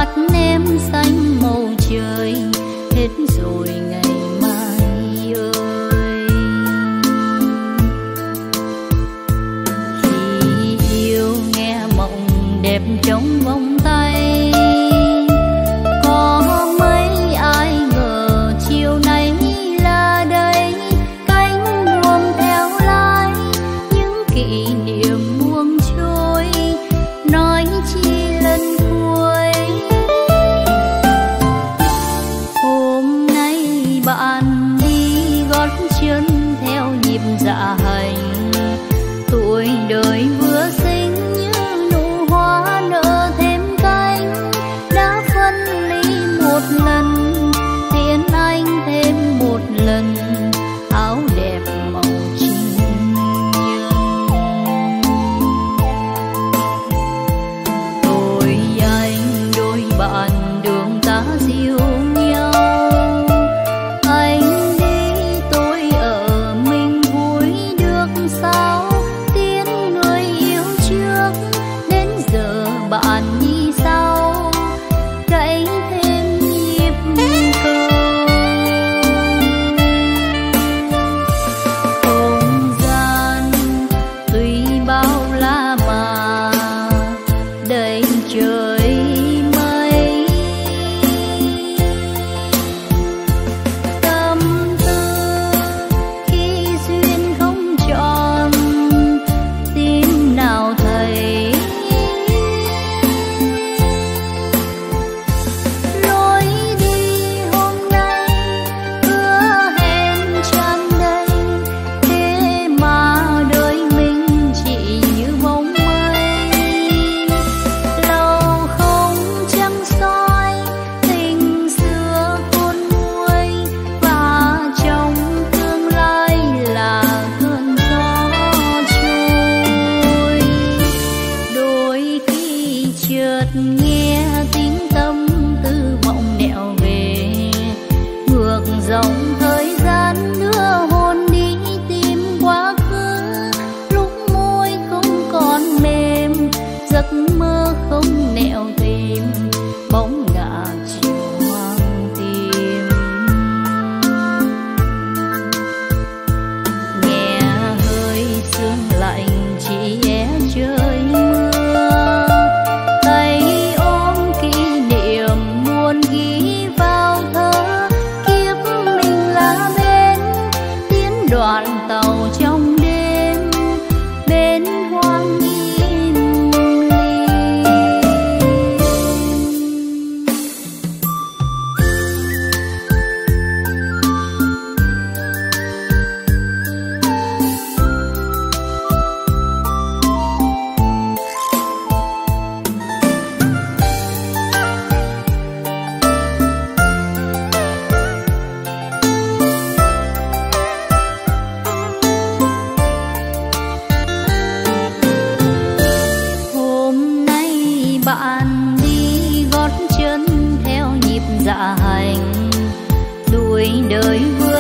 mắt em xanh màu trời, hết rồi ngày mai ơi. Khi yêu nghe mộng đẹp trong vòng tay, có mấy ai ngờ chiều nay là đây, cánh buông theo lái những kỷ niệm buông trôi, nói chi lần cuối. Hôm nay bạn đi gót chân theo nhịp dạ hành, tuổi đời vừa sinh như nụ hoa nở thêm cánh, đã phân ly một lần tiễn anh thêm một lần áo đẹp màu trinh nhân. Đôi anh đôi bạn đường ta dìu nhau, anh đi tôi ở mình vui được sao, tiến người yêu trước đến giờ bạn như sau, gãy thêm nhịp cầu. Không gian tuy bao la mà đầy trời mây, tâm tư khi duyên không tròn tin nào thấy. Lối đi hôm nay hứa hẹn tràn đầy, thế mà đời mình chỉ như bóng mây. Lâu không trăng soi tình xưa khôn nguôi, và trong tương lai là cơn gió trôi. Đôi khi chợt nghe tiếng tâm tư vọng nẹo về, ngược dòng thời gian đưa hồn đi tìm quá khứ. Lúc môi không còn mềm, giấc mơ không nẹo tìm, bóng ngả chiều hoang tìm. Nghe hơi sương lạnh chỉ é trời mưa, tay ôm kỷ niệm muốn ghi vào thơ. Kiếp mình là bên tiến đoàn tàu trong đêm, bên hoang im ly. Hôm nay bạn đi gót chân theo nhịp dạ hành, đuổi đời vừa